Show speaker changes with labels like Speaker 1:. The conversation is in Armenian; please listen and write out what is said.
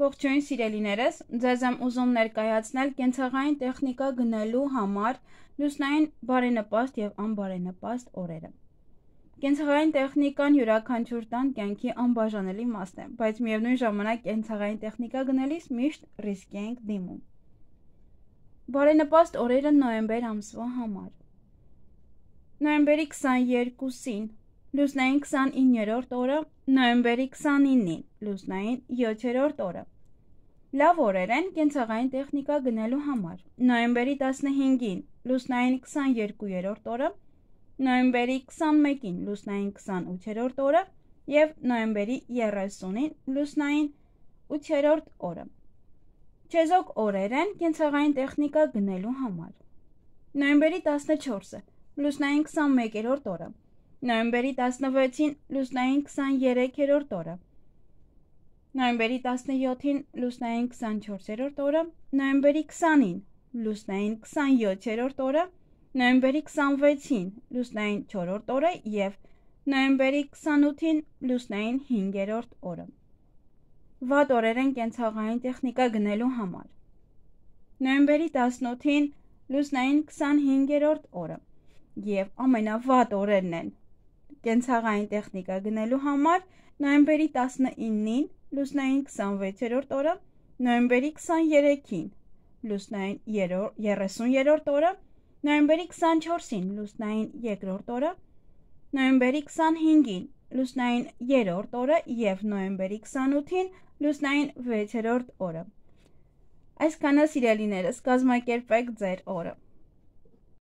Speaker 1: Ողջույն սիրելիներս, ձեզ եմ ուզում ներկայացնել կենցաղային տեխնիկա գնելու համար լուսնային բարենպաստ և անբարենպաստ օրերը։ Կենցաղային տեխնիկան յուրաքանչյուր տան կյանքի անբաժանելի մասն է, բայց միևնույն ժամանակ կենցաղային տեխնիկա գնելիս միշտ ռիսկի ենք դիմում։ Բարենպաստ օրերը նոյեմբեր ամսվա համար։ Նոյեմբերի 22-ին լուսնային 29-րդ օրը, նոյեմբերի 29-ին լուսնային 7-րդ օրը։ Լավ օրեր են կենցաղային տեխնիկա գնելու համար։ Նոյեմբերի 15-ին լուսնային 22-րդ օրը, նոյեմբերի 21-ին լուսնային 28-րդ օրը և նոյեմբերի 30-ին լուսնային 8-րդ օրը։ Չեզոք օրեր են կենցաղային տեխնիկա գնելու համար։ Նոյեմբերի 14-ը լուսնային 21-րդ օրը, նոյեմբերի 16-ին լուսնային 23-րդ օրը, նոյեմբերի 17-ին լուսնային 24-րդ օրը, նոյեմբերի 20-ին լուսնային 27-րդ օրը, նոյեմբերի 26-ին լուսնային 4-րդ օրը և նոյեմբերի 28-ին լուսնային 5-րդ օրը։ Վատ օրեր են կենցաղային տեխնիկա գնելու համար։ Նոյեմբերի 18-ին լուսնային 25-րդ օրը և ամենավատ օրերն են կենցաղային տեխնիկա գնելու համար նոյեմբերի 19-ին լուսնային 26-րդ օրը, նոյեմբերի 23-ին լուսնային 30-րդ օրը, նոյեմբերի 24-ին լուսնային 2-րդ օրը, նոյեմբերի 25-ին լուսնային 3-րդ օրը և նոյեմբերի 28-ին լուսնային 6-րդ օրը։ Այսքանը սիրելիներս, կազմակերպեք ձեր օրը։